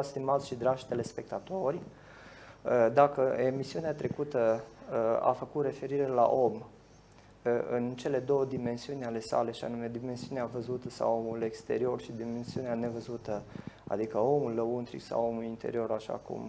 ziua, stimați și dragi telespectatori! Dacă emisiunea trecută a făcut referire la om în cele două dimensiuni ale sale, și anume dimensiunea văzută sau omul exterior și dimensiunea nevăzută, adică omul lăuntric sau omul interior, așa cum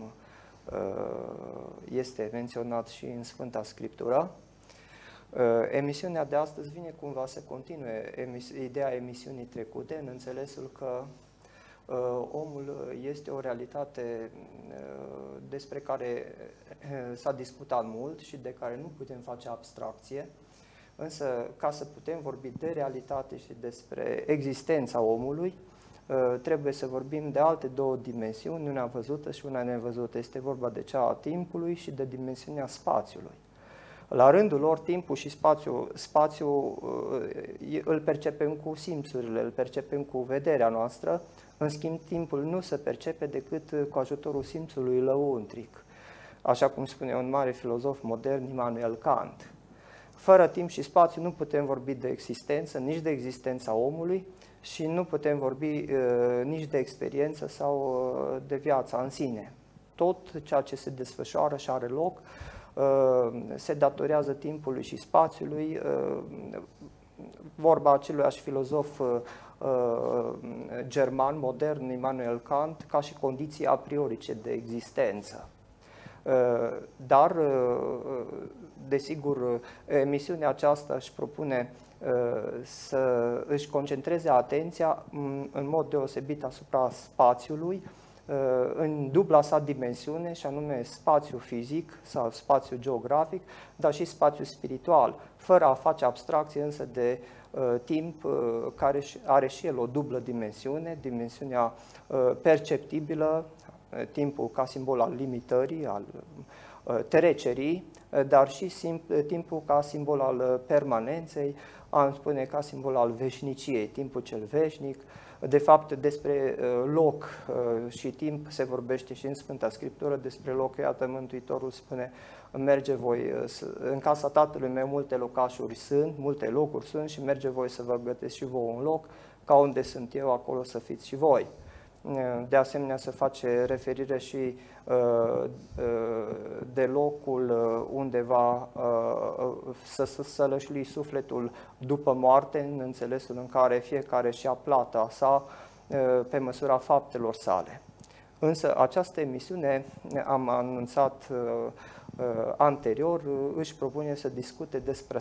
este menționat și în Sfânta Scriptură, emisiunea de astăzi vine cumva să continue ideea emisiunii trecute, în înțelesul că omul este o realitate despre care s-a discutat mult și de care nu putem face abstracție, însă ca să putem vorbi de realitate și despre existența omului, trebuie să vorbim de alte două dimensiuni, una văzută și una nevăzută. Este vorba de cea a timpului și de dimensiunea spațiului. La rândul lor, timpul și spațiul îl percepem cu simțurile, îl percepem cu vederea noastră, în schimb timpul nu se percepe decât cu ajutorul simțului lăuntric, așa cum spune un mare filozof modern, Immanuel Kant. Fără timp și spațiu nu putem vorbi de existență, nici de existența omului și nu putem vorbi nici de experiență sau de viața în sine. Tot ceea ce se desfășoară și are loc se datorează timpului și spațiului, vorba aceluiași filozof german modern, Immanuel Kant, ca și condiții a priorice de existență. Dar, desigur, emisiunea aceasta își propune să își concentreze atenția în mod deosebit asupra spațiului, în dubla sa dimensiune, și anume spațiu fizic sau spațiu geografic, dar și spațiu spiritual, fără a face abstracție însă de timp care are și el o dublă dimensiune, dimensiunea perceptibilă, timpul ca simbol al limitării, al trecerii, dar și timpul ca simbol al permanenței, am spune ca simbol al veșniciei, timpul cel veșnic. De fapt, despre loc și timp se vorbește și în Sfânta Scriptură, despre loc, iată, Mântuitorul spune, merge voi, în casa Tatălui meu multe locașuri sunt, multe locuri sunt și merge voi să vă gătesc și vouă un loc, ca unde sunt eu, acolo să fiți și voi. De asemenea, se face referire și de locul unde va să sălășlui sufletul după moarte, în înțelesul în care fiecare și-a plata sa pe măsura faptelor sale. Însă această emisiune, am anunțat anterior, își propune să discute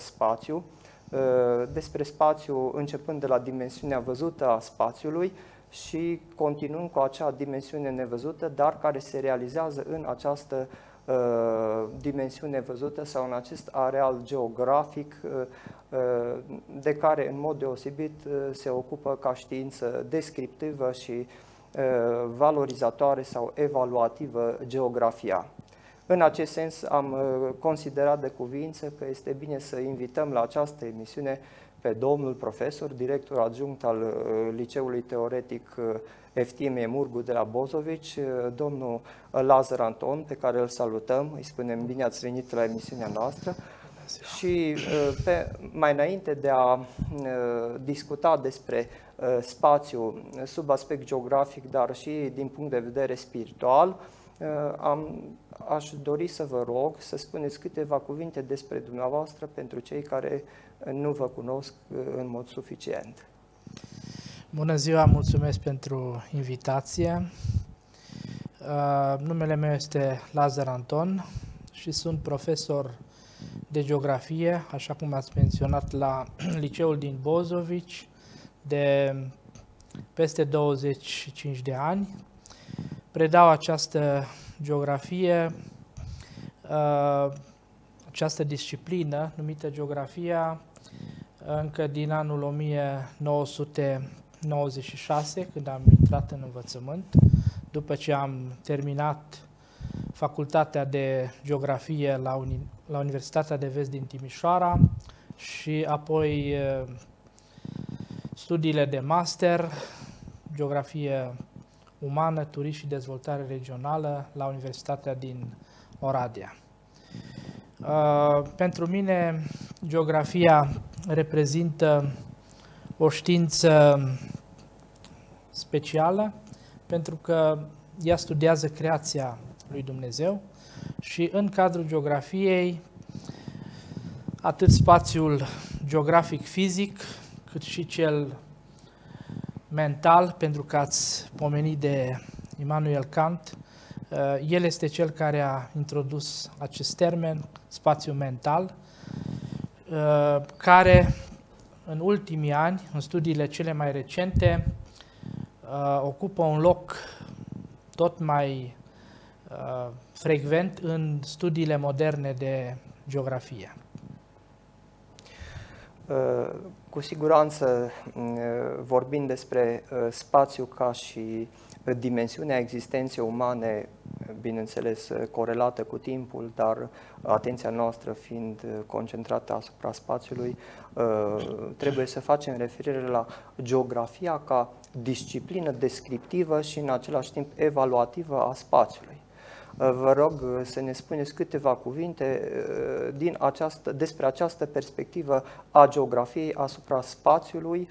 despre spațiu începând de la dimensiunea văzută a spațiului și continuând cu acea dimensiune nevăzută, dar care se realizează în această dimensiune văzută sau în acest areal geografic de care în mod deosebit se ocupă ca știință descriptivă și valorizatoare sau evaluativă geografia. În acest sens am considerat de cuviință că este bine să invităm la această emisiune pe domnul profesor, director adjunct al Liceului Teoretic Eftimie Murgu de la Bozovici, domnul Lazar Anton, pe care îl salutăm, îi spunem bine ați venit la emisiunea noastră. Și mai înainte de a discuta despre spațiu sub aspect geografic, dar și din punct de vedere spiritual, aș dori să vă rog să spuneți câteva cuvinte despre dumneavoastră pentru cei care nu vă cunosc în mod suficient. Bună ziua, mulțumesc pentru invitație. Numele meu este Lazar Anton și sunt profesor de geografie, așa cum ați menționat, la Liceul din Bozovici de peste 25 de ani. Predau această geografie, această disciplină numită geografia, încă din anul 1996, când am intrat în învățământ, după ce am terminat facultatea de geografie la Universitatea de Vest din Timișoara și apoi studiile de master, geografie umană, turism și dezvoltare regională la Universitatea din Oradea. Pentru mine, geografia reprezintă o știință specială, pentru că ea studiază creația lui Dumnezeu și în cadrul geografiei atât spațiul geografic fizic, cât și cel mental, pentru că ați pomenit de Immanuel Kant, el este cel care a introdus acest termen, spațiu mental, care în ultimii ani, în studiile cele mai recente, ocupă un loc tot mai frecvent în studiile moderne de geografie. Cu siguranță, vorbind despre spațiu ca și dimensiunea existenței umane, bineînțeles corelată cu timpul, dar atenția noastră fiind concentrată asupra spațiului, trebuie să facem referire la geografia ca disciplină descriptivă și în același timp evaluativă a spațiului. Vă rog să ne spuneți câteva cuvinte despre această perspectivă a geografiei asupra spațiului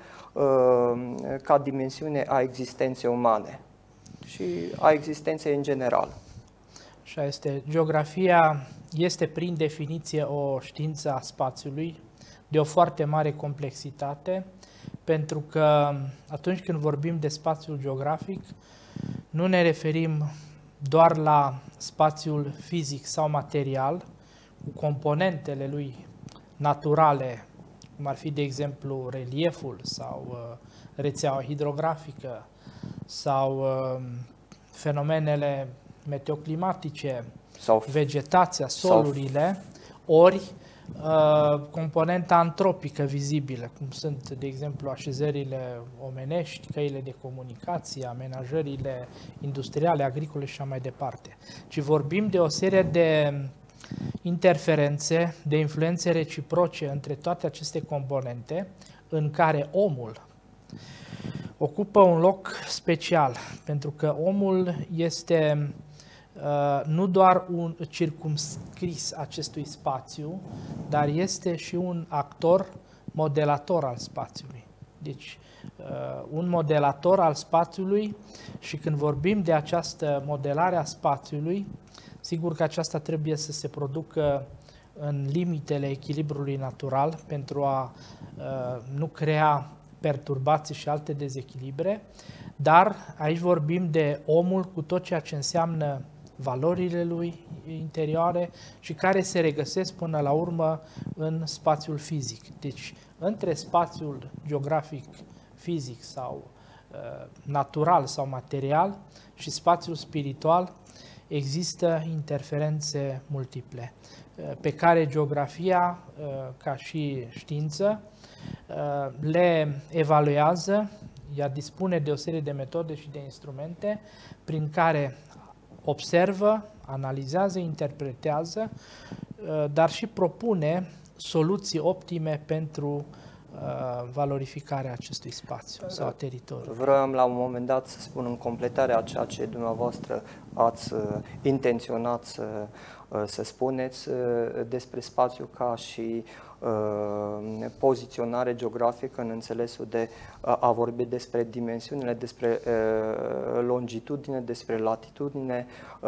ca dimensiune a existenței umane și a existenței în general. Așa este. Geografia este prin definiție o știință a spațiului de o foarte mare complexitate, pentru că atunci când vorbim de spațiul geografic, nu ne referim doar la spațiul fizic sau material, cu componentele lui naturale, cum ar fi, de exemplu, relieful sau rețeaua hidrografică sau fenomenele meteoclimatice, sau vegetația, solurile, ori componenta antropică vizibilă, cum sunt, de exemplu, așezările omenești, căile de comunicație, amenajările industriale, agricole și așa mai departe. Ci vorbim de o serie de interferențe, de influențe reciproce între toate aceste componente, în care omul ocupă un loc special, pentru că omul este nu doar un circumscris acestui spațiu, dar este și un actor modelator al spațiului. Deci, un modelator al spațiului, și când vorbim de această modelare a spațiului, sigur că aceasta trebuie să se producă în limitele echilibrului natural pentru a nu crea perturbații și alte dezechilibre, dar aici vorbim de omul cu tot ceea ce înseamnă valorile lui interioare și care se regăsesc până la urmă în spațiul fizic. Deci, între spațiul geografic, fizic sau natural sau material și spațiul spiritual există interferențe multiple, pe care geografia, ca și știință, le evaluează. Ea dispune de o serie de metode și de instrumente prin care observă, analizează, interpretează, dar și propune soluții optime pentru valorificarea acestui spațiu sau a teritoriului. Vreau la un moment dat să spun în completarea a ceea ce dumneavoastră ați intenționat să spuneți despre spațiu ca și poziționare geografică, în înțelesul de a vorbi despre dimensiunile, despre longitudine, despre latitudine,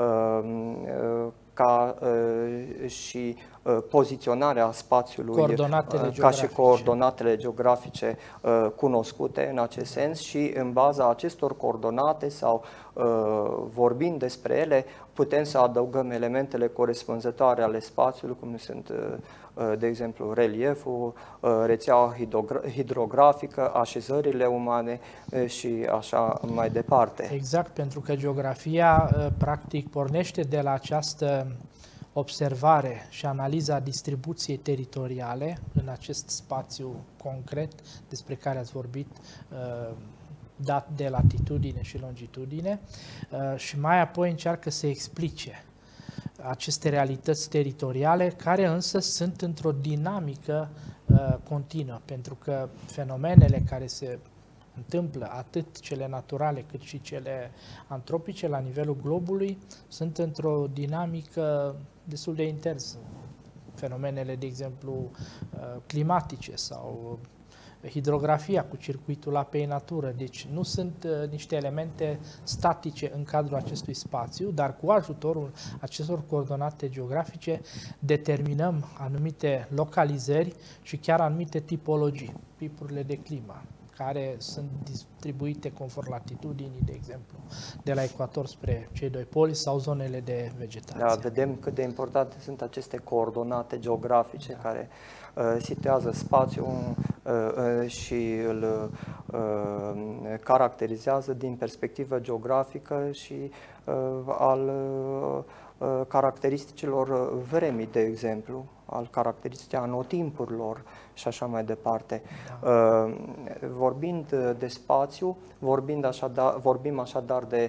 ca și poziționarea spațiului ca și coordonatele geografice cunoscute în acest sens, și în baza acestor coordonate sau vorbind despre ele putem să adăugăm elementele corespunzătoare ale spațiului, cum sunt, de exemplu, relieful, rețeaua hidrografică, așezările umane și așa mai departe. Exact, pentru că geografia practic pornește de la această observare și analiza distribuției teritoriale în acest spațiu concret despre care ați vorbit, dat de latitudine și longitudine, și mai apoi încearcă să explice aceste realități teritoriale, care însă sunt într-o dinamică continuă, pentru că fenomenele care se întâmplă, atât cele naturale cât și cele antropice la nivelul globului, sunt într-o dinamică destul de intensă. Fenomenele, de exemplu, climatice sau hidrografia cu circuitul apei în natură. Deci nu sunt niște elemente statice în cadrul acestui spațiu, dar cu ajutorul acestor coordonate geografice determinăm anumite localizări și chiar anumite tipologii, tipurile de climă, care sunt distribuite conform latitudinii, de exemplu, de la ecuator spre cei doi poli sau zonele de vegetație. Da, vedem cât de importante sunt aceste coordonate geografice care situează spațiul și îl caracterizează din perspectivă geografică și al caracteristicilor vremii, de exemplu, al caracteristicii anotimpurilor și așa mai departe. Da. Vorbind de spațiu, vorbim așadar de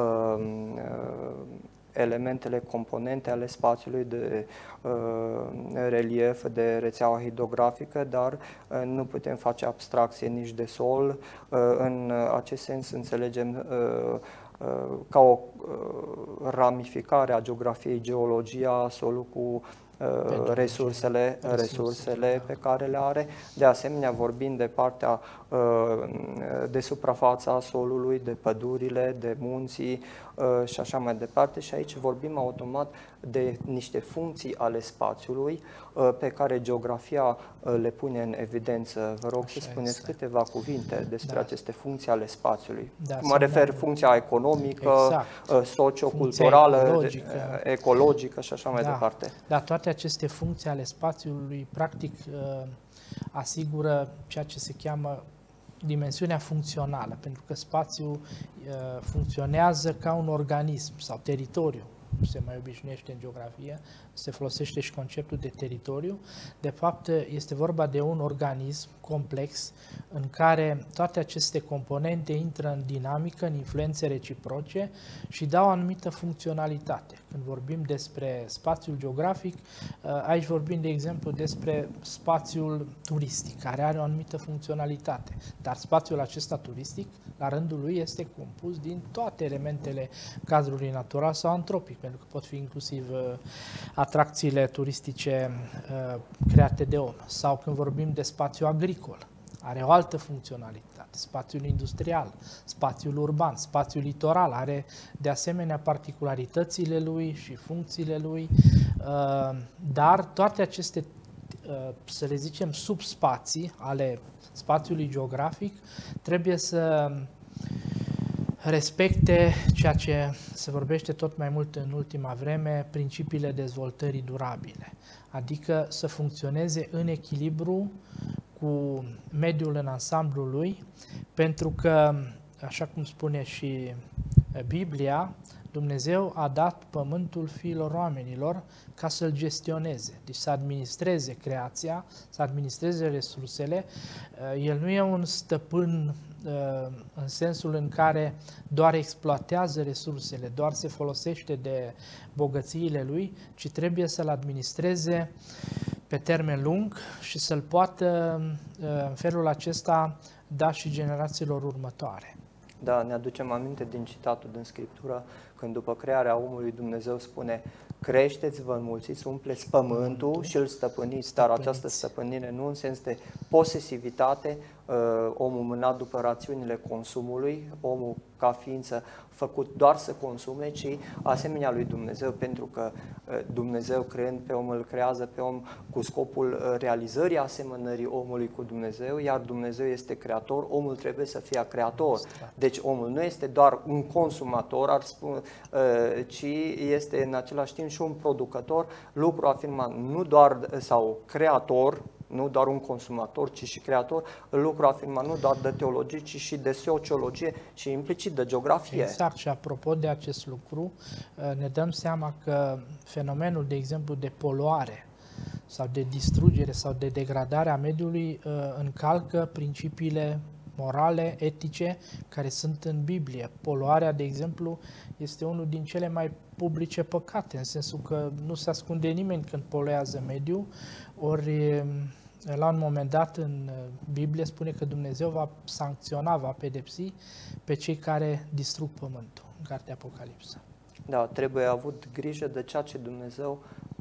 elementele, componente ale spațiului, de relief, de rețeaua hidrografică, dar nu putem face abstracție nici de sol. În acest sens înțelegem ca o ramificare a geografiei geologia, solul cu resursele pe care le are. De asemenea, vorbim de partea de suprafața solului, de pădurile, de munții și așa mai departe. Și aici vorbim automat de niște funcții ale spațiului pe care geografia le pune în evidență. Vă rog să spuneți câteva cuvinte despre aceste funcții ale spațiului. Mă refer funcția economică, socioculturală, ecologică și așa mai departe. Dar toate aceste funcții ale spațiului, practic, asigură ceea ce se cheamă dimensiunea funcțională, pentru că spațiul funcționează ca un organism sau teritoriu. Se mai obișnuiește în geografie, se folosește și conceptul de teritoriu. De fapt, este vorba de un organism complex în care toate aceste componente intră în dinamică, în influențe reciproce și dau o anumită funcționalitate. Când vorbim despre spațiul geografic, aici vorbim, de exemplu, despre spațiul turistic, care are o anumită funcționalitate. Dar spațiul acesta turistic, la rândul lui, este compus din toate elementele cadrului natural sau antropic, pentru că pot fi inclusiv atracțiile turistice create de om. Sau când vorbim de spațiu agricol, are o altă funcționalitate. Spațiul industrial, spațiul urban, spațiul litoral are de asemenea particularitățile lui și funcțiile lui, dar toate aceste, să le zicem, subspații ale spațiului geografic trebuie să respecte ceea ce se vorbește tot mai mult în ultima vreme, principiile dezvoltării durabile, adică să funcționeze în echilibru cu mediul în ansamblul lui, pentru că, așa cum spune și Biblia, Dumnezeu a dat pământul fiilor oamenilor ca să-l gestioneze, deci să administreze creația, să administreze resursele. El nu e un stăpân în sensul în care doar exploatează resursele, doar se folosește de bogățiile lui, ci trebuie să-l administreze pe termen lung și să-l poată în felul acesta da și generațiilor următoare. Da, ne aducem aminte din citatul din Scriptură, când după crearea omului Dumnezeu spune: creșteți, vă înmulțiți, umpleți pământul și îl stăpâniți, dar această stăpânire nu în sens de posesivitate, omul mânat după rațiunile consumului, omul ca ființă făcut doar să consume, ci asemenea lui Dumnezeu, pentru că Dumnezeu creând pe om îl creează pe om cu scopul realizării asemănării omului cu Dumnezeu, iar Dumnezeu este creator, omul trebuie să fie creator. Deci omul nu este doar un consumator, ar spune, ci este în același timp și un producător, lucru afirmat nu doar sau creator, nu doar un consumator, ci și creator, lucru afirmat nu doar de teologie, ci și de sociologie și implicit de geografie. Exact, și apropo de acest lucru, ne dăm seama că fenomenul, de exemplu, de poluare sau de distrugere sau de degradare a mediului încalcă principiile morale, etice, care sunt în Biblie. Poluarea, de exemplu, este unul din cele mai publice păcate, în sensul că nu se ascunde nimeni când poluează mediul, ori la un moment dat în Biblie spune că Dumnezeu va sancționa, va pedepsi pe cei care distrug pământul, în cartea Apocalipsa. Da, trebuie avut grijă de ceea ce Dumnezeu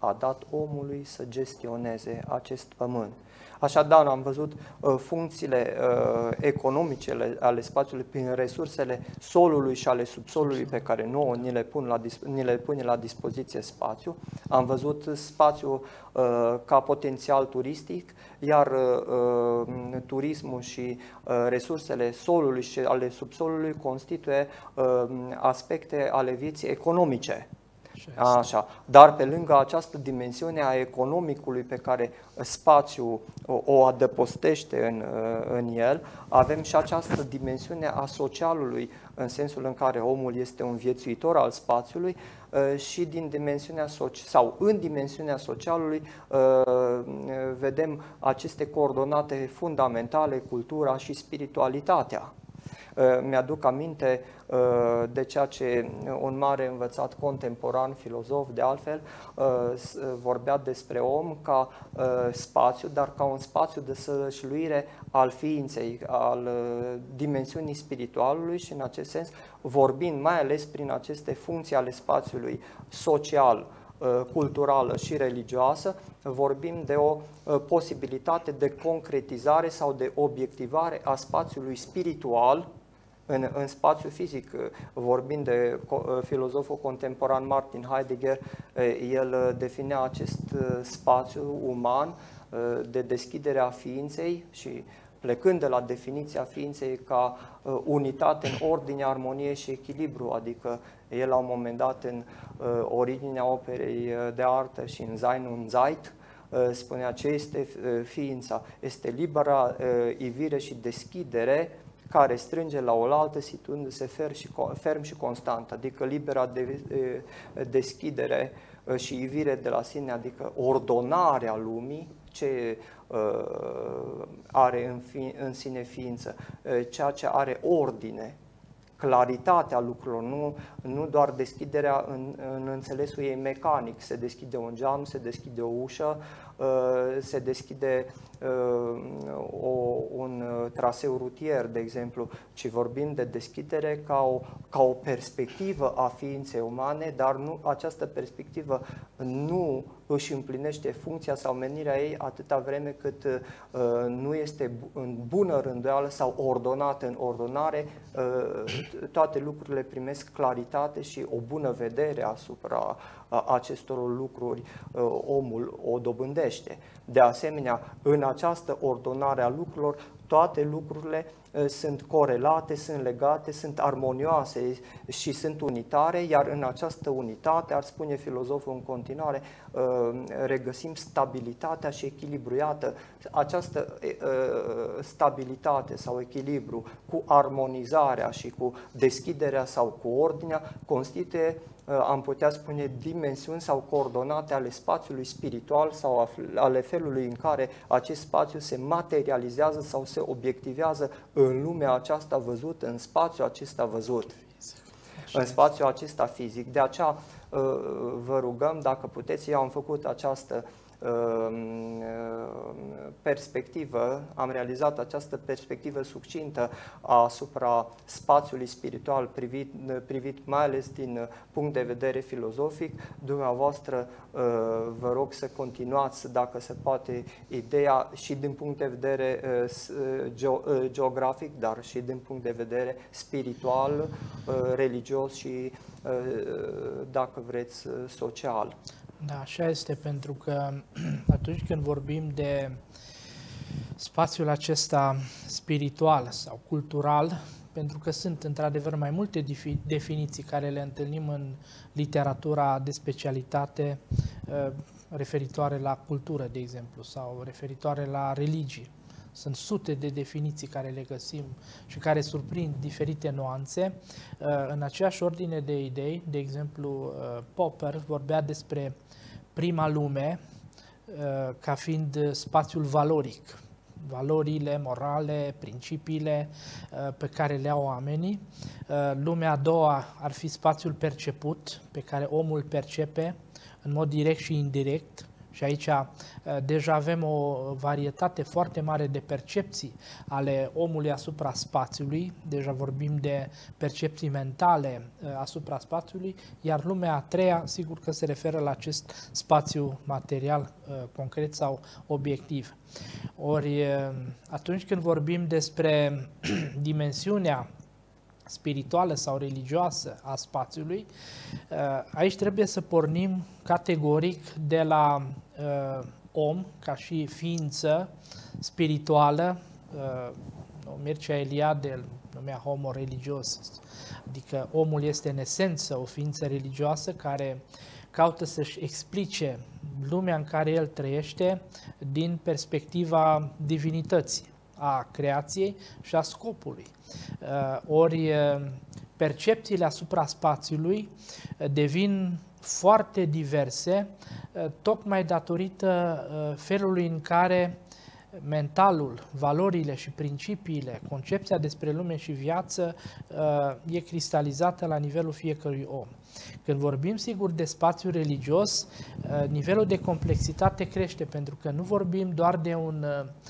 a dat omului să gestioneze acest pământ. Așadar, am văzut funcțiile economice ale spațiului prin resursele solului și ale subsolului pe care nouă ni le pune la dispoziție spațiu. Am văzut spațiul ca potențial turistic, iar turismul și resursele solului și ale subsolului constituie aspecte ale vieții economice. Așa. Dar pe lângă această dimensiune a economicului pe care spațiul o adăpostește în el, avem și această dimensiune a socialului, în sensul în care omul este un viețuitor al spațiului și în dimensiunea socialului vedem aceste coordonate fundamentale, cultura și spiritualitatea. Mi-aduc aminte de ceea ce un mare învățat contemporan, filozof de altfel, vorbea despre om ca spațiu, dar ca un spațiu de sălășluire al ființei, al dimensiunii spiritualului și în acest sens vorbind mai ales prin aceste funcții ale spațiului social, culturală și religioasă, vorbim de o posibilitate de concretizare sau de obiectivare a spațiului spiritual în spațiu fizic. Vorbind de filozoful contemporan Martin Heidegger, el definea acest spațiu uman de deschidere a ființei și plecând de la definiția ființei ca unitate în ordine, armonie și echilibru, adică el la un moment dat în originea operei de artă și în Sein und Zeit spunea ce este ființa, este libera ivire și deschidere care strânge la oaltă situându-se ferm și constant, adică libera deschidere și ivire de la sine, adică ordonarea lumii, ce are în sine ființă, ceea ce are ordine, claritatea lucrurilor, nu doar deschiderea în înțelesul ei mecanic, se deschide un geam, se deschide o ușă, se deschide un traseu rutier, de exemplu, ci vorbim de deschidere ca o perspectivă a ființei umane, dar această perspectivă nu își împlinește funcția sau menirea ei atâta vreme cât nu este în bună rânduială sau ordonată în ordonare, toate lucrurile primesc claritate și o bună vedere asupra acestor lucruri omul o dobândește. De asemenea, în această ordonare a lucrurilor, toate lucrurile sunt corelate, sunt legate, sunt armonioase și sunt unitare, iar în această unitate, ar spune filozoful în continuare, regăsim stabilitatea și echilibru. Iată, această stabilitate sau echilibru cu armonizarea și cu deschiderea sau cu ordinea constituie, am putea spune, dimensiuni sau coordonate ale spațiului spiritual sau ale felului în care acest spațiu se materializează sau se obiectivează în lumea aceasta văzută, în spațiul acesta văzut, în spațiul acesta fizic. De aceea vă rugăm, dacă puteți, eu am făcut această perspectivă, am realizat această perspectivă succintă asupra spațiului spiritual privit mai ales din punct de vedere filozofic. Dumneavoastră vă rog să continuați, dacă se poate, ideea și din punct de vedere geografic, dar și din punct de vedere spiritual, religios și, dacă vreți, social. Da, așa este, pentru că atunci când vorbim de spațiul acesta spiritual sau cultural, pentru că sunt într-adevăr mai multe definiții care le întâlnim în literatura de specialitate referitoare la cultură, de exemplu, sau referitoare la religie. Sunt sute de definiții care le găsim și care surprind diferite nuanțe. În aceeași ordine de idei, de exemplu, Popper vorbea despre prima lume ca fiind spațiul valoric, valorile morale, principiile pe care le au oamenii. Lumea a doua ar fi spațiul perceput, pe care omul percepe în mod direct și indirect Și aici deja avem o varietate foarte mare de percepții ale omului asupra spațiului, deja vorbim de percepții mentale asupra spațiului, iar lumea a treia, sigur că se referă la acest spațiu material concret sau obiectiv. Ori atunci când vorbim despre dimensiunea spirituală sau religioasă a spațiului, aici trebuie să pornim categoric de la om ca și ființă spirituală. Mircea Eliade îl numea homo religios, adică omul este în esență o ființă religioasă care caută să-și explice lumea în care el trăiește din perspectiva divinității, a creației și a scopului. Ori percepțiile asupra spațiului devin foarte diverse, tocmai datorită felului în care mentalul, valorile și principiile, concepția despre lume și viață e cristalizată la nivelul fiecărui om. Când vorbim, sigur, de spațiu religios, nivelul de complexitate crește, pentru că nu vorbim doar de un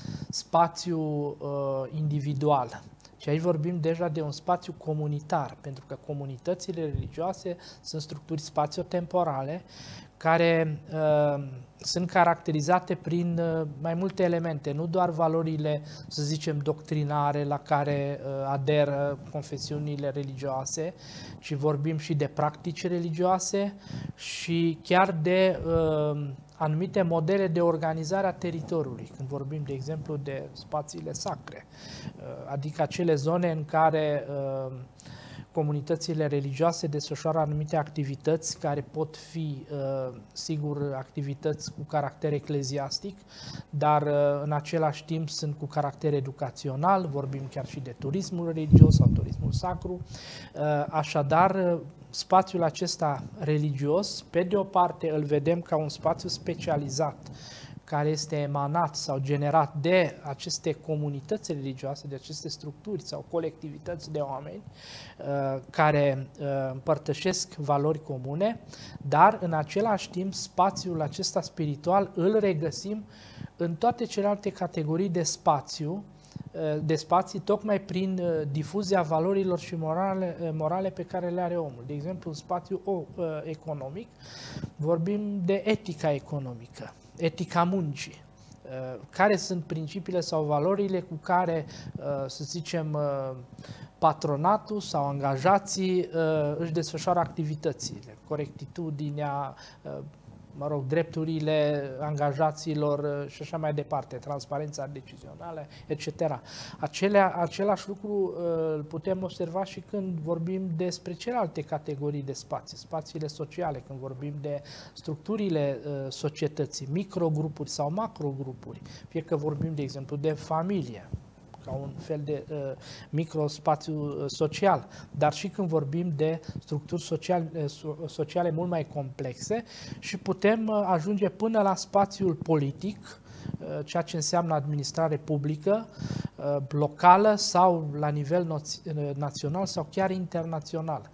spațiu individual, ci aici vorbim deja de un spațiu comunitar, pentru că comunitățile religioase sunt structuri spațiotemporale care sunt caracterizate prin mai multe elemente, nu doar valorile, să zicem, doctrinare la care aderă confesiunile religioase, ci vorbim și de practici religioase și chiar de anumite modele de organizare a teritoriului, când vorbim, de exemplu, de spațiile sacre, adică acele zone în care comunitățile religioase desfășoară anumite activități care pot fi, sigur, activități cu caracter ecleziastic, dar în același timp sunt cu caracter educațional, vorbim chiar și de turismul religios sau turismul sacru. Așadar, spațiul acesta religios, pe de o parte îl vedem ca un spațiu specializat, care este emanat sau generat de aceste comunități religioase, de aceste structuri sau colectivități de oameni care împărtășesc valori comune, dar în același timp spațiul acesta spiritual îl regăsim în toate celelalte categorii de spații, tocmai prin difuzia valorilor și morale pe care le are omul. De exemplu, în spațiu economic vorbim de etica economică, etica muncii. Care sunt principiile sau valorile cu care, să zicem, patronatul sau angajații își desfășoară activitățile, corectitudinea, drepturile angajaților și așa mai departe, transparența decizională, etc. Același lucru îl putem observa și când vorbim despre celelalte categorii de spații, spațiile sociale, când vorbim de structurile societății, microgrupuri sau macrogrupuri, fie că vorbim, de exemplu, de familie, ca un fel de microspațiu social, dar și când vorbim de structuri sociale mult mai complexe și putem ajunge până la spațiul politic, ceea ce înseamnă administrare publică, locală sau la nivel național sau chiar internațional.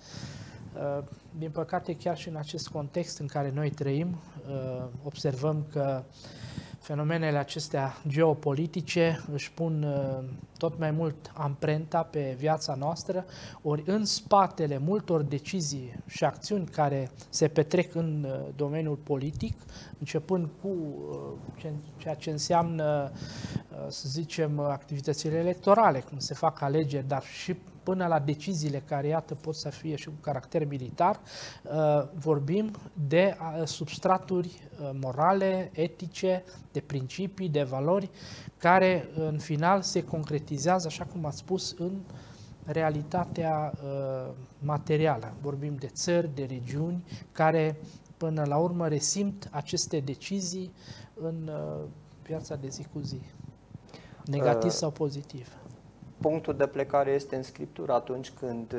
Din păcate, chiar și în acest context în care noi trăim, observăm că fenomenele acestea geopolitice își pun tot mai mult amprenta pe viața noastră, ori în spatele multor decizii și acțiuni care se petrec în domeniul politic, începând cu ceea ce înseamnă, să zicem, activitățile electorale, când se fac alegeri, dar și până la deciziile care, iată, pot să fie și cu caracter militar, vorbim de substraturi morale, etice, de principii, de valori, care în final se concretizează, așa cum ați spus, în realitatea materială. Vorbim de țări, de regiuni, care până la urmă resimt aceste decizii în viața de zi cu zi, negativ sau pozitiv. Punctul de plecare este în Scriptură atunci când,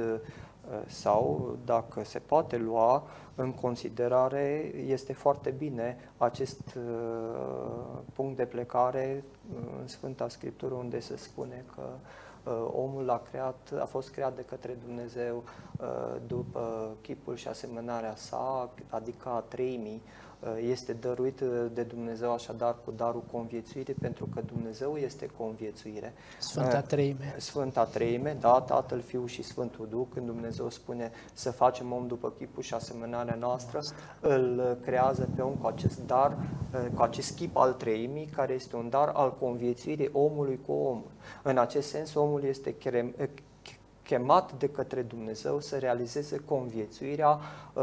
sau dacă se poate lua în considerare, este foarte bine acest punct de plecare în Sfânta Scriptură, unde se spune că omul a fost creat de către Dumnezeu după chipul și asemănarea sa, adică a treimii Este dăruit de Dumnezeu așadar cu darul conviețuirii, pentru că Dumnezeu este conviețuire. Sfânta Treime. Sfânta Treime, da, Tatăl, Fiul și Sfântul Duh, când Dumnezeu spune să facem om după chipul și asemănarea noastră, îl creează pe om cu acest dar, cu acest chip al Treimii, care este un dar al conviețuirii omului cu omul. În acest sens, omul este chemat de către Dumnezeu să realizeze conviețuirea,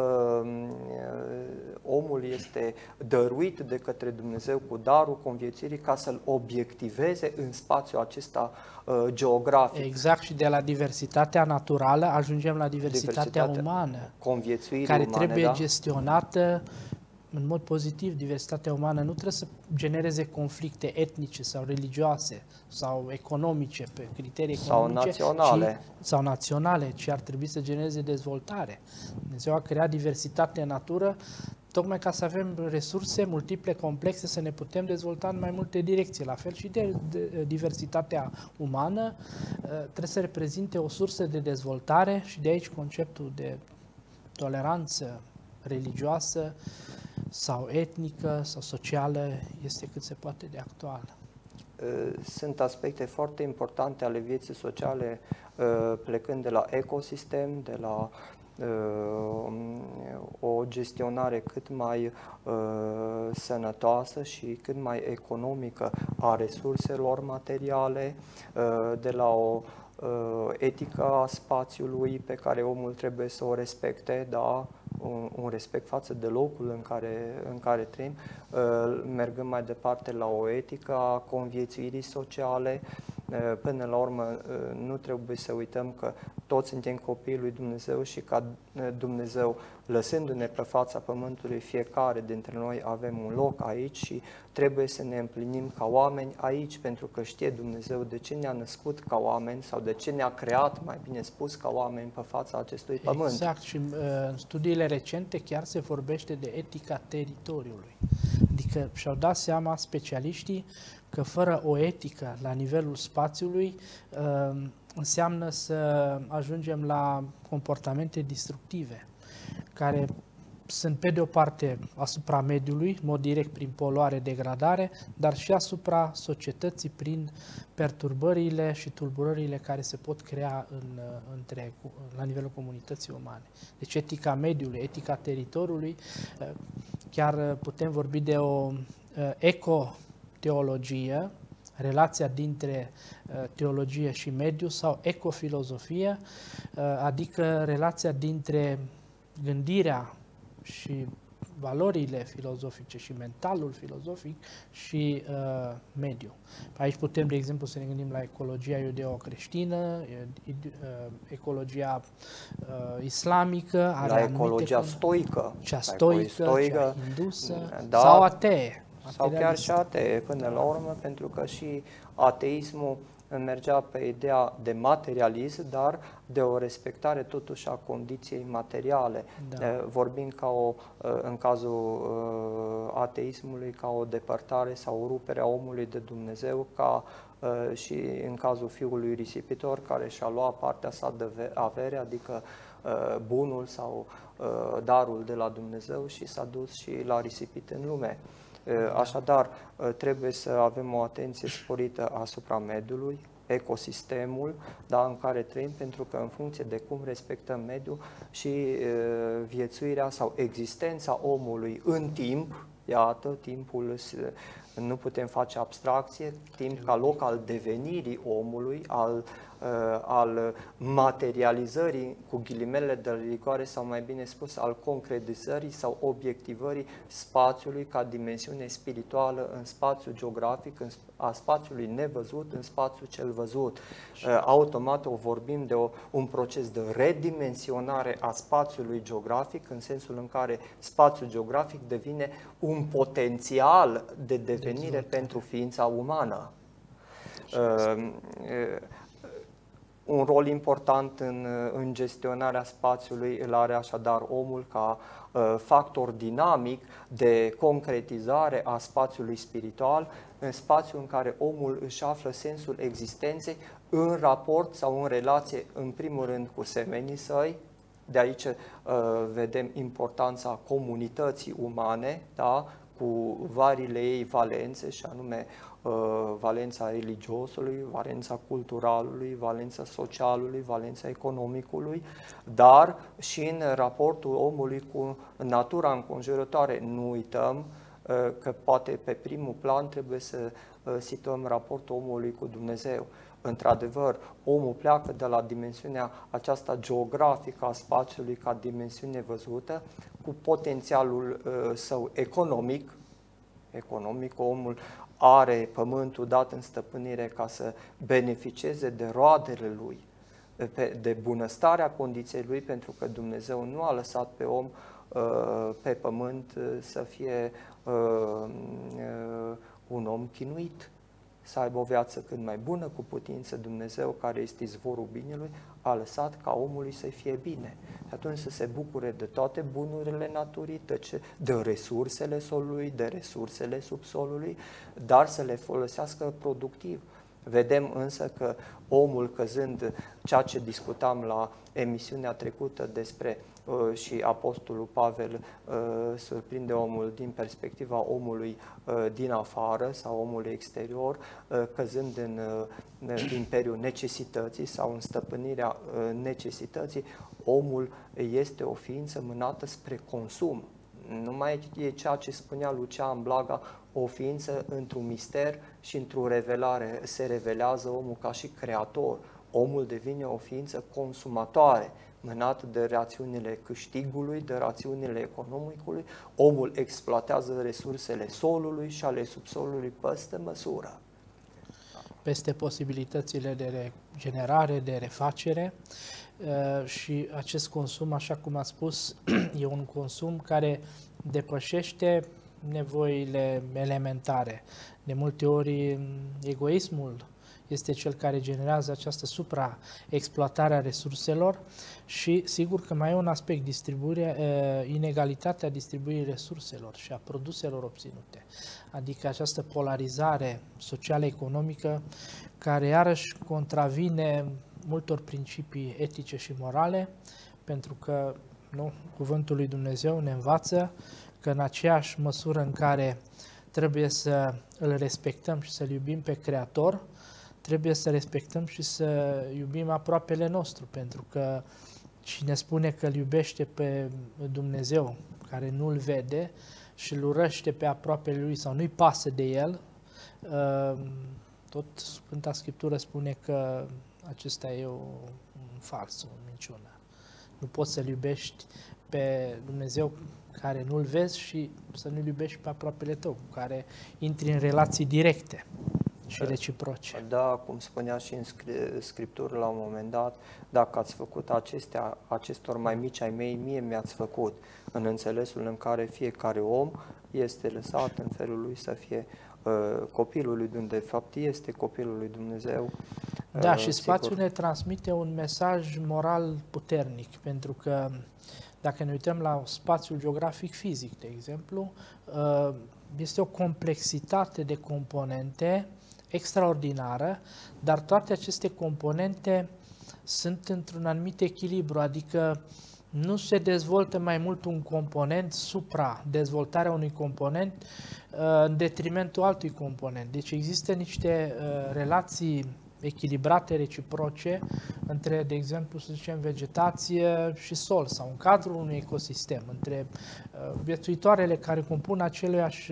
omul este dăruit de către Dumnezeu cu darul conviețuirii ca să-l obiectiveze în spațiul acesta geografic. Exact, și de la diversitatea naturală ajungem la diversitatea umană, care umane, trebuie gestionată în mod pozitiv. Diversitatea umană nu trebuie să genereze conflicte etnice sau religioase sau economice, pe criterii economice sau naționale, ci ar trebui să genereze dezvoltare. Dumnezeu a creat diversitate în natură tocmai ca să avem resurse multiple, complexe, să ne putem dezvolta în mai multe direcții. La fel și de diversitatea umană trebuie să reprezinte o sursă de dezvoltare, și de aici conceptul de toleranță religioasă sau etnică sau socială este cât se poate de actuală. Sunt aspecte foarte importante ale vieții sociale, plecând de la ecosistem, de la o gestionare cât mai sănătoasă și cât mai economică a resurselor materiale, de la o etică a spațiului pe care omul trebuie să o respecte, da? Un respect față de locul în care trăim, mergând mai departe la o etică a conviețuirii sociale. Până la urmă, nu trebuie să uităm că toți suntem copiii lui Dumnezeu și ca Dumnezeu, lăsându-ne pe fața pământului, fiecare dintre noi avem un loc aici și trebuie să ne împlinim ca oameni aici, pentru că știe Dumnezeu de ce ne-a născut ca oameni sau de ce ne-a creat, mai bine spus, ca oameni pe fața acestui pământ. Exact, și în studiile recente chiar se vorbește de etica teritoriului. Adică și-au dat seama specialiștii că fără o etică la nivelul spațiului înseamnă să ajungem la comportamente destructive, care sunt pe de o parte asupra mediului, în mod direct prin poluare, degradare, dar și asupra societății prin perturbările și tulburările care se pot crea la nivelul comunității umane. Deci etica mediului, etica teritoriului, chiar putem vorbi de o ecoteologie, relația dintre teologie și mediu, sau ecofilozofie, adică relația dintre gândirea și valorile filozofice și mentalul filozofic și mediu. Aici putem, de exemplu, să ne gândim la ecologia iudeo-creștină, ecologia islamică, la ecologia stoică, cea stoică, cea hindusă, da, sau atee. Sau chiar și atee, până la urmă, pentru că și ateismul mergea pe ideea de materialism, dar de o respectare totuși a condiției materiale, da. Vorbind în cazul ateismului ca o depărtare sau o rupere a omului de Dumnezeu, ca și în cazul fiului risipitor, care și-a luat partea sa de avere, adică bunul sau darul de la Dumnezeu, și s-a dus și l-a risipit în lume. Așadar, trebuie să avem o atenție sporită asupra mediului, ecosistemul, da, în care trăim, pentru că în funcție de cum respectăm mediul și viețuirea sau existența omului în timp, iată, timpul, nu putem face abstracție, timp ca loc al devenirii omului, al materializării, cu ghilimele de rigoare, sau mai bine spus, al concretizării sau obiectivării spațiului ca dimensiune spirituală în spațiul geografic, a spațiului nevăzut în spațiul cel văzut. Automat vorbim de un proces de redimensionare a spațiului geografic, în sensul în care spațiul geografic devine un potențial de devenire pentru ființa umană. Un rol important în gestionarea spațiului îl are așadar omul ca factor dinamic de concretizare a spațiului spiritual, în spațiul în care omul își află sensul existenței în raport sau în relație, în primul rând, cu semenii săi, De aici vedem importanța comunității umane, da? Cu variile ei valențe, și anume valența religiosului, valența culturalului, valența socialului, valența economicului, dar și în raportul omului cu natura înconjurătoare. Nu uităm că poate pe primul plan trebuie să situăm raportul omului cu Dumnezeu. Într-adevăr, omul pleacă de la dimensiunea aceasta geografică a spațiului ca dimensiune văzută, cu potențialul său economic. Omul are pământul dat în stăpânire ca să beneficieze de roadele lui, de bunăstarea condiției lui, pentru că Dumnezeu nu a lăsat pe om pe pământ să fie un om chinuit, să aibă o viață cât mai bună, cu putință. Dumnezeu, care este izvorul binelui, a lăsat ca omului să fie bine. Și atunci să se bucure de toate bunurile naturii, de resursele solului, de resursele subsolului, dar să le folosească productiv. Vedem însă că omul căzând, ceea ce discutam la emisiunea trecută despre și Apostolul Pavel surprinde omul din perspectiva omului din afară sau omului exterior, căzând în imperiul necesității sau în stăpânirea necesității, omul este o ființă mânată spre consum. Nu mai e ceea ce spunea Lucian Blaga, o ființă într-un mister și într-o revelare. Se revelează omul ca și creator. Omul devine o ființă consumatoare, mânată de rațiunile câștigului, de rațiunile economicului. Omul exploatează resursele solului și ale subsolului peste măsură. Peste posibilitățile de regenerare, de refacere, și acest consum, așa cum a spus, e un consum care depășește nevoile elementare. De multe ori egoismul este cel care generează această supraexploatare a resurselor și sigur că mai e un aspect, inegalitatea distribuirii resurselor și a produselor obținute. Adică această polarizare socială-economică care iarăși contravine multor principii etice și morale, pentru că Cuvântul lui Dumnezeu ne învață că în aceeași măsură în care trebuie să îl respectăm și să-L iubim pe Creator, trebuie să respectăm și să iubim aproapele nostru, pentru că cine spune că îl iubește pe Dumnezeu, care nu-l vede, și îl urăște pe aproapele lui sau nu-i pasă de el, tot Sfânta Scriptură spune că acesta e un fals, o minciună. Nu poți să-L iubești pe Dumnezeu care nu-L vezi și să nu-L iubești pe aproapele tău, cu care intri în relații directe și reciproce. Da, cum spunea și în Scriptură la un moment dat, dacă ați făcut acestor mai mici ai mei, mie mi-ați făcut, în înțelesul în care fiecare om este lăsat în felul lui să fie copilul lui Dumnezeu, de fapt este copilul lui Dumnezeu. Da, și spațiul ne transmite un mesaj moral puternic, pentru că dacă ne uităm la spațiul geografic fizic, de exemplu, este o complexitate de componente extraordinară, dar toate aceste componente sunt într-un anumit echilibru, adică nu se dezvoltă mai mult un component supra-dezvoltarea unui component în detrimentul altui component. Deci există niște relații echilibrate, reciproce, între, de exemplu, să zicem, vegetație și sol, sau în cadrul unui ecosistem, între viețuitoarele care compun aceleași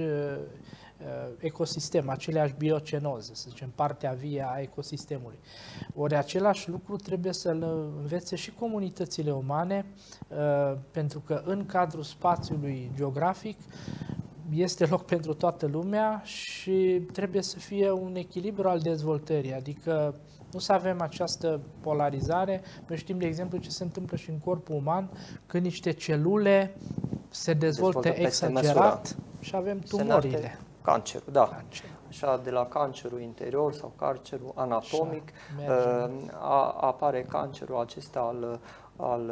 ecosistem, aceleași biocenoze, să zicem, partea vie a ecosistemului. Ori același lucru trebuie să-l învețe și comunitățile umane, pentru că în cadrul spațiului geografic este loc pentru toată lumea și trebuie să fie un echilibru al dezvoltării, adică nu să avem această polarizare. Noi știm, de exemplu, ce se întâmplă și în corpul uman, când niște celule se dezvoltă exagerat și avem tumorile. Cancerul, da. Cancer. Așa, de la cancerul interior sau cancerul anatomic, apare cancerul acesta al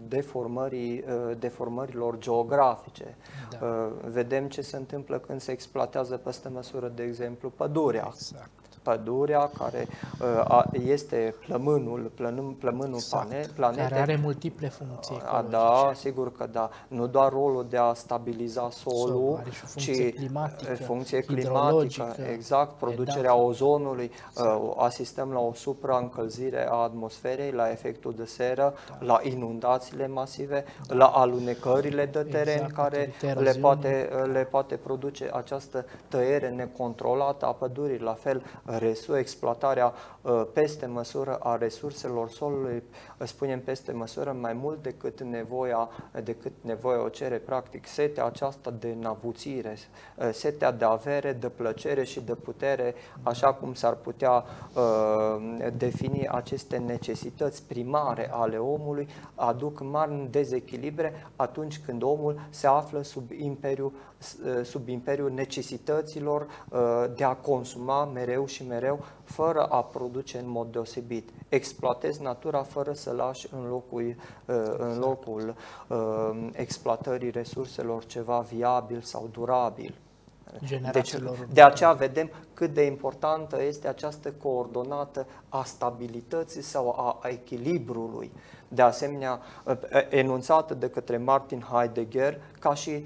deformărilor geografice. Da. Vedem ce se întâmplă când se exploatează peste măsură, de exemplu, pădurea. Exact. pădurea, care este plămânul exact, planetei. Care are multiple funcții ecologice. Da, sigur că da. Nu doar rolul de a stabiliza solul, are și funcție climatică, funcție climatică, exact, producerea ozonului, asistăm la o supraîncălzire a atmosferei, la efectul de seră, la inundațiile masive, la alunecările de teren care le poate produce această tăiere necontrolată a pădurii, la fel exploatarea peste măsură a resurselor solului, spunem peste măsură, mai mult decât nevoia o cere, practic, setea aceasta de înavuțire, setea de avere, de plăcere și de putere, așa cum s-ar putea defini aceste necesități primare ale omului, aduc mari dezechilibre atunci când omul se află sub imperiul necesităților de a consuma mereu și mereu, fără a produce în mod deosebit. Exploatezi natura fără să lași în locul exploatării resurselor ceva viabil sau durabil. Deci, de aceea vedem cât de importantă este această coordonată a stabilității sau a echilibrului. De asemenea, enunțată de către Martin Heidegger ca și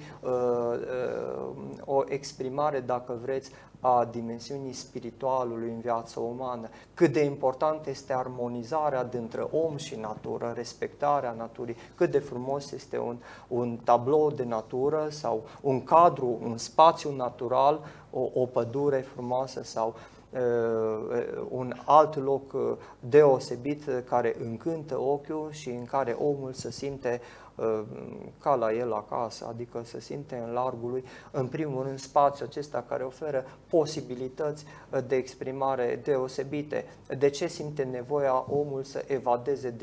o exprimare, dacă vreți, a dimensiunii spiritualului în viața umană. Cât de important este armonizarea dintre om și natură, respectarea naturii, cât de frumos este un tablou de natură sau un cadru, un spațiu natural, o pădure frumoasă sau un alt loc deosebit care încântă ochiul și în care omul se simte ca la el acasă, adică se simte în largul lui, în primul rând spațiul acesta care oferă posibilități de exprimare deosebite. De ce simte nevoia omul să evadeze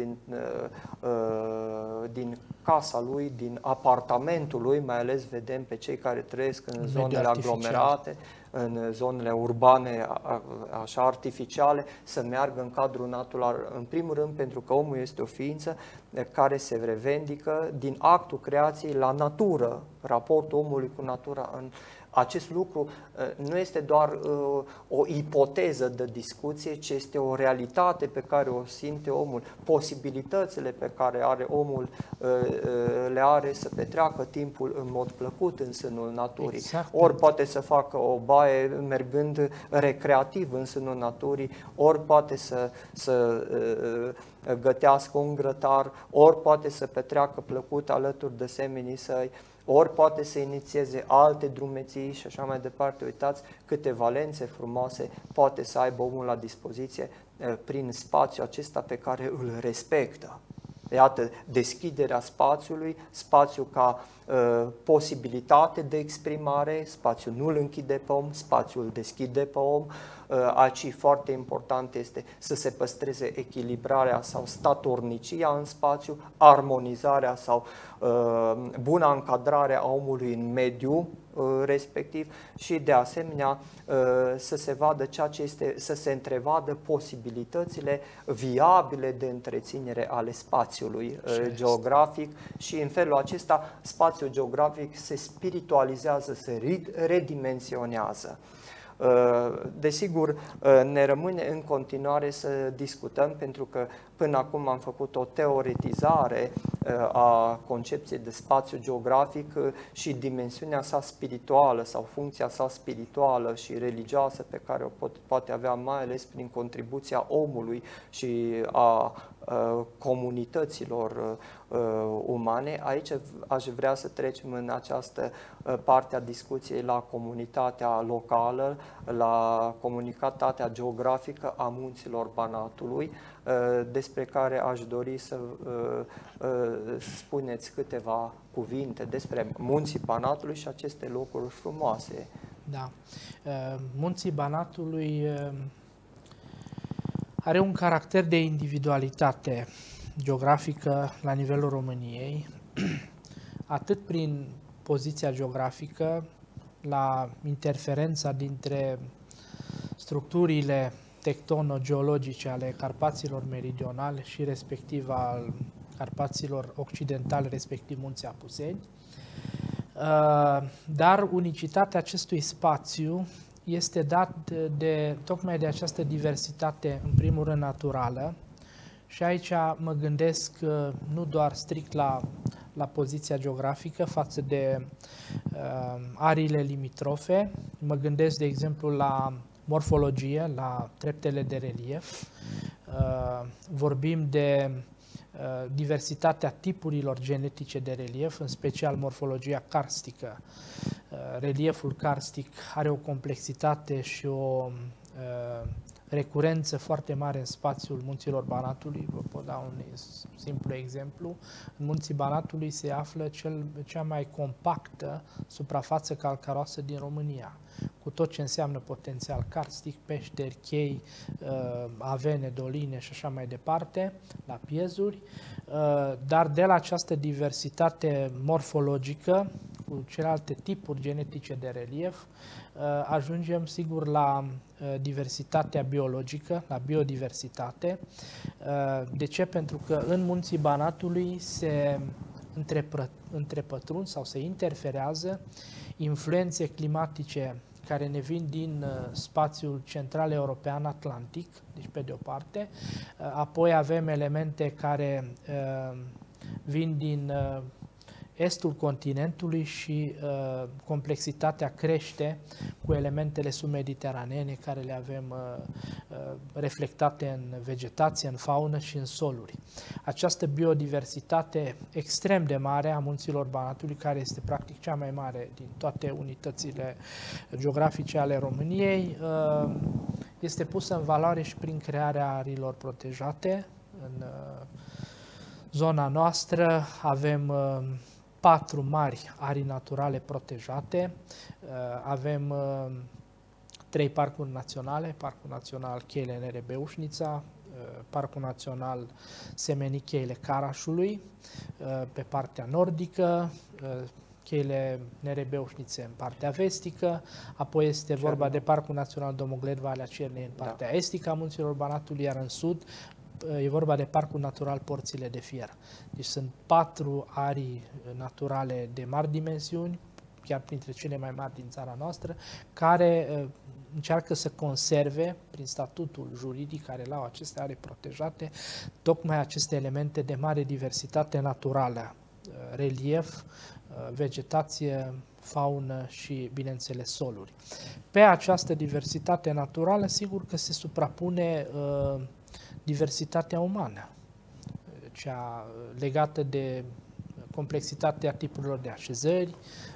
din casa lui, din apartamentul lui, mai ales vedem pe cei care trăiesc în zonele aglomerate, în zonele urbane, așa artificiale, să meargă în cadrul natural, în primul rând pentru că omul este o ființă care se revendică din actul creației la natură, raportul omului cu natura. Acest lucru nu este doar o ipoteză de discuție, ci este o realitate pe care o simte omul. Posibilitățile pe care are omul le are să petreacă timpul în mod plăcut în sânul naturii. Exact. Ori poate să facă o baie mergând recreativ în sânul naturii, ori poate să gătească un grătar, ori poate să petreacă plăcut alături de semenii săi, ori poate să inițieze alte drumeții și așa mai departe. Uitați câte valențe frumoase poate să aibă omul la dispoziție prin spațiul acesta pe care îl respectă. Iată, deschiderea spațiului, spațiul ca posibilitate de exprimare, spațiul nu îl închide pe om, spațiul îl deschide pe om. Aici foarte important este să se păstreze echilibrarea sau statornicia în spațiu, armonizarea sau buna încadrare a omului în mediu respectiv și de asemenea să se vadă ceea ce este, să se întrevadă posibilitățile viabile de întreținere ale spațiului geografic și în felul acesta spațiul geografic se spiritualizează, se redimensionează. Desigur, ne rămâne în continuare să discutăm, pentru că până acum am făcut o teoretizare a concepției de spațiu geografic și dimensiunea sa spirituală sau funcția sa spirituală și religioasă pe care o poate avea mai ales prin contribuția omului și a comunităților umane. Aici aș vrea să trecem în această parte a discuției la comunitatea locală, la comunitatea geografică a munților Banatului, despre care aș dori să spuneți câteva cuvinte despre munții Banatului și aceste locuri frumoase. Da. Munții Banatului are un caracter de individualitate geografică la nivelul României, atât prin poziția geografică, la interferența dintre structurile tectono-geologice ale Carpaților meridionale și respectiv al Carpaților occidentale, respectiv Munții Apuseni, dar unicitatea acestui spațiu este dat tocmai de această diversitate, în primul rând naturală, și aici mă gândesc nu doar strict la poziția geografică față de ariile limitrofe, mă gândesc, de exemplu, la morfologie, la treptele de relief, vorbim de diversitatea tipurilor genetice de relief, în special morfologia karstică. Relieful karstic are o complexitate și o recurență foarte mare în spațiul munților Banatului. Vă pot da un simplu exemplu. În munții Banatului se află cea mai compactă suprafață calcaroasă din România, cu tot ce înseamnă potențial karstic, peșteri, chei, avene, doline și așa mai departe, la piezuri. Dar de la această diversitate morfologică, cu celelalte tipuri genetice de relief, ajungem sigur la diversitatea biologică, la biodiversitate. De ce? Pentru că în munții Banatului se întrepătrund sau se interferează influențe climatice care ne vin din spațiul central european atlantic, deci pe de o parte, apoi avem elemente care vin din estul continentului și complexitatea crește cu elementele submediteraneene care le avem reflectate în vegetație, în faună și în soluri. Această biodiversitate extrem de mare a munților Banatului, care este practic cea mai mare din toate unitățile geografice ale României, este pusă în valoare și prin crearea arilor protejate. În zona noastră avem 4 mari arii naturale protejate, avem 3 parcuri naționale, Parcul Național Cheile Nerebeușnița, Parcul Național Semenii Cheile Carașului, pe partea nordică, Cheile Nerebeușnițe în partea vestică, apoi este vorba de Parcul Național Domoglet Valea Cernei în partea estică a munților Banatului, iar în sud e vorba de Parcul Natural Porțile de Fier. Deci sunt 4 arii naturale de mari dimensiuni, chiar printre cele mai mari din țara noastră, care încearcă să conserve, prin statutul juridic care l-au aceste arii protejate, tocmai aceste elemente de mare diversitate naturală, relief, vegetație, faună și, bineînțeles, soluri. Pe această diversitate naturală, sigur că se suprapune diversitatea umană, cea legată de complexitatea tipurilor de așezări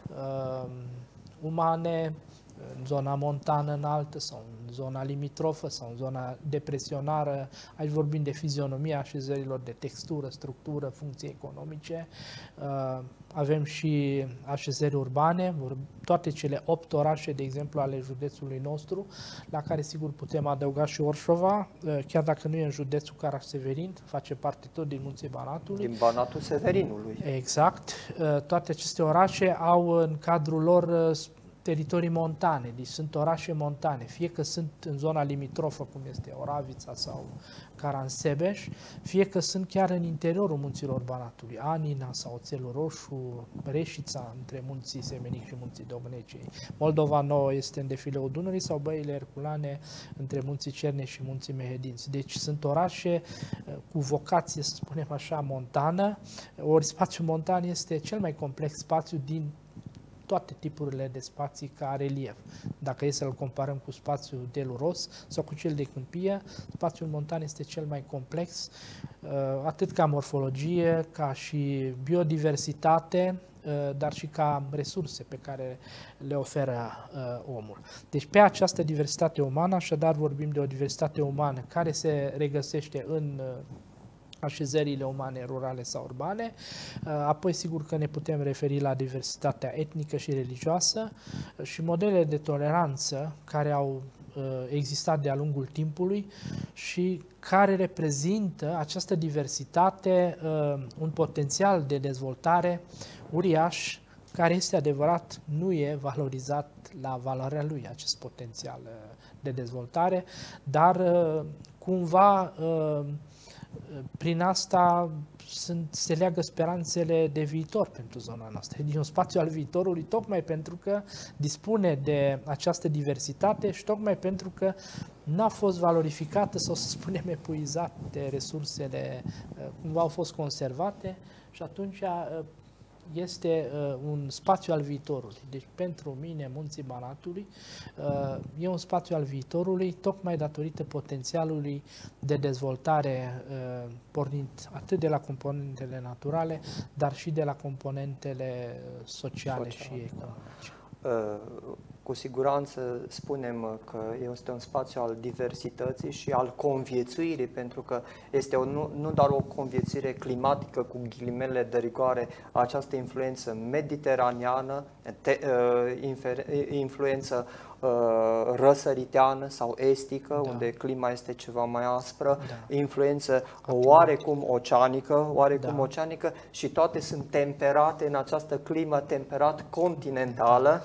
umane, în zona montană înaltă sau în zona limitrofă sau în zona depresionară. Aici vorbim de fizionomia așezărilor, de textură, structură, funcții economice. Avem și așezări urbane, toate cele 8 orașe, de exemplu, ale județului nostru, la care sigur putem adăuga și Orșova, chiar dacă nu e în județul Caraș-Severin, face parte tot din munții Banatului. Din Banatul Severinului. Exact. Toate aceste orașe au în cadrul lor teritorii montane, deci sunt orașe montane, fie că sunt în zona limitrofă, cum este Oravița sau Caransebeș, fie că sunt chiar în interiorul munților Banatului, Anina sau Oțelul Roșu, Reșița, între munții Semenic și munții Domnecei. Moldova Nouă este în defileul Dunării sau Băile Herculane între munții Cerne și munții Mehedinți. Deci sunt orașe cu vocație, să spunem așa, montană, ori spațiul montan este cel mai complex spațiu din toate tipurile de spații ca relief. Dacă e să-l comparăm cu spațiul deluros sau cu cel de câmpie, spațiul montan este cel mai complex, atât ca morfologie, ca și biodiversitate, dar și ca resurse pe care le oferă omul. Deci pe această diversitate umană, așadar vorbim de o diversitate umană care se regăsește în așezările umane, rurale sau urbane. Apoi, sigur că ne putem referi la diversitatea etnică și religioasă și modelele de toleranță care au existat de-a lungul timpului și care reprezintă această diversitate un potențial de dezvoltare uriaș, care este adevărat, nu e valorizat la valoarea lui, acest potențial de dezvoltare, dar cumva prin asta se leagă speranțele de viitor pentru zona noastră. E un spațiu al viitorului, tocmai pentru că dispune de această diversitate și tocmai pentru că n-a fost valorificată sau, să spunem, epuizate resursele, cumva au fost conservate și atunci este un spațiu al viitorului. Deci pentru mine Munții Banatului e un spațiu al viitorului, tocmai datorită potențialului de dezvoltare pornind atât de la componentele naturale, dar și de la componentele sociale și economice. Cu siguranță spunem că este un spațiu al diversității și al conviețuirii, pentru că este nu doar o conviețuire climatică cu ghilimele de rigoare, această influență mediteraneană, influență răsăriteană sau estică, unde clima este ceva mai aspră, influență oarecum oceanică, și toate sunt temperate în această climă temperat continentală.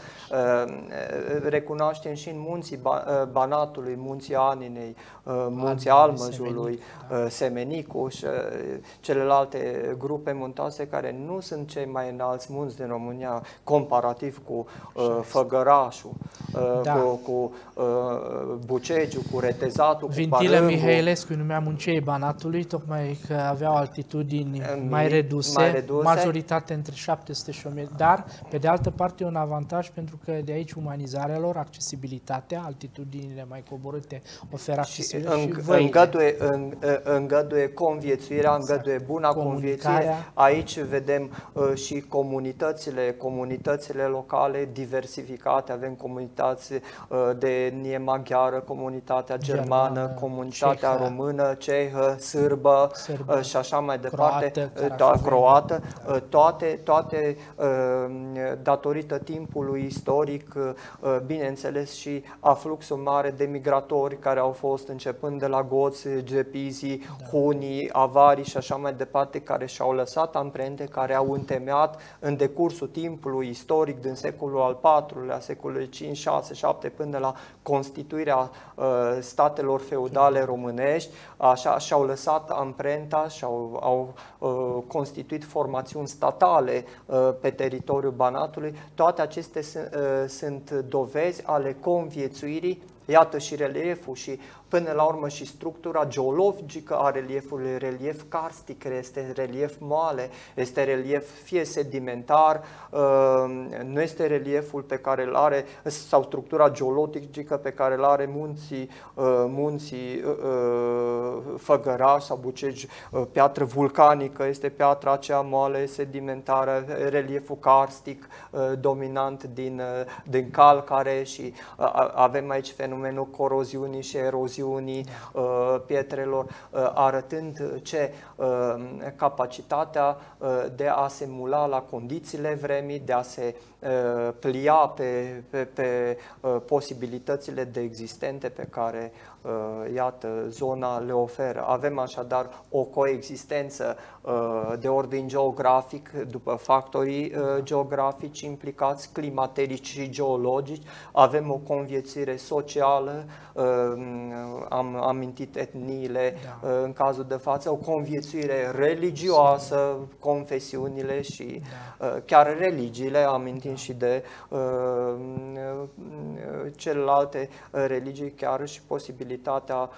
Recunoaștem și în munții Banatului, munții Aninei, munții Almăjului, Semenicu și celelalte grupe muntoase care nu sunt cei mai înalți munți din România, comparativ cu Făgărașul, cu Bucegiu, cu Retezatul, cu Vintilă Mihailescu numea muncei Banatului, tocmai că aveau altitudini mai reduse, majoritate între 700 și 1000, dar pe de altă parte e un avantaj pentru că de aici umanizarea lor, accesibilitatea, altitudinile mai coborâte oferă accesibilitate și îngăduie conviețuirea, îngăduie buna conviețuire. Aici vedem și comunitățile locale diversificate, avem comunități de etnie maghiară, comunitatea germană, comunitatea română, cehă, sârbă și așa mai departe, croată, toate datorită timpului istoric, bineînțeles și a fluxului mare de migratori care au fost începând de la goți, gepizii, hunii, avarii și așa mai departe, care și-au lăsat amprente, care au întemeiat în decursul timpului istoric din secolul al IV-lea, secolului 5, 6, 7, până la constituirea statelor feudale românești, așa și-au lăsat amprenta și au constituit formațiuni statale pe teritoriul Banatului. Toate acestea sunt dovezi ale conviețuirii. Iată și relieful și până la urmă și structura geologică a reliefului, relief karstic, este relief moale, este relief fie sedimentar, nu este relieful pe care îl are, sau structura geologică pe care îl are munții Făgăraș sau Bucegi, piatră vulcanică, este piatra aceea moale, sedimentară, relieful karstic dominant din calcare și avem aici fenomenul coroziunii și eroziunii pietrelor, arătând capacitatea de a se mula la condițiile vremii, de a se plia pe posibilitățile de existente pe care, iată, zona le oferă. Avem așadar o coexistență de ordin geografic, după factorii geografici implicați, climaterici și geologici. Avem o conviețuire socială, am amintit etniile în cazul de față, o conviețuire religioasă, confesiunile și chiar religiile, amintim și de celelalte religii, chiar și posibilitatea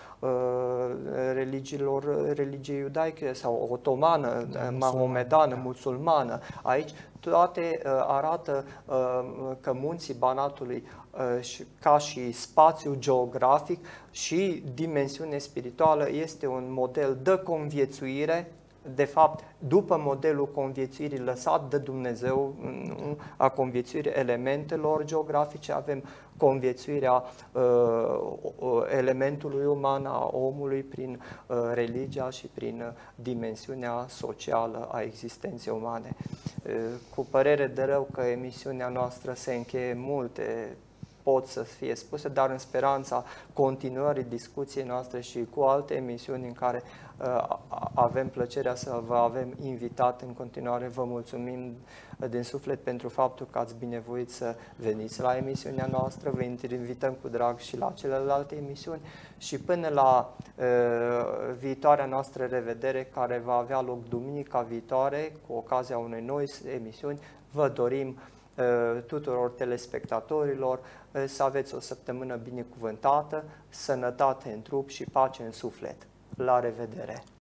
religiei iudaice sau otomană, mahomedană, musulmană. Aici toate arată că munții Banatului, ca și spațiu geografic și dimensiune spirituală, este un model de conviețuire, de fapt, după modelul conviețuirii lăsat de Dumnezeu, a conviețuirii elementelor geografice, avem conviețuirea elementului uman, a omului, prin religia și prin dimensiunea socială a existenței umane. Cu părere de rău că emisiunea noastră se încheie multe pot să fie spuse, dar în speranța continuării discuției noastre și cu alte emisiuni în care avem plăcerea să vă avem invitat în continuare. Vă mulțumim din suflet pentru faptul că ați binevoit să veniți la emisiunea noastră. Vă invităm cu drag și la celelalte emisiuni și până la viitoarea noastră revedere, care va avea loc duminica viitoare cu ocazia unei noi emisiuni, vă dorim tuturor telespectatorilor să aveți o săptămână binecuvântată, sănătate în trup și pace în suflet. La revedere!